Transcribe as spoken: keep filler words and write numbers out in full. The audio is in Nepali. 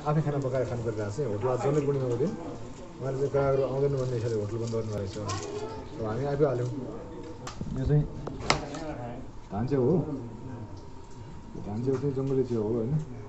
आफै खाना पकाएर खानु परिरहेको छ होटल आज जसले पूर्णिमाको दिन उहाँले चाहिँ ग्राहकहरू आउँदैन भन्ने हिसाबले होटल बन्द गर्नुभएको छ अब हामी आइहाल्यौँ यो चाहिँ धान च्याउ हो धान च्याउ चाहिँ जङ्गली च्याउ हो होइन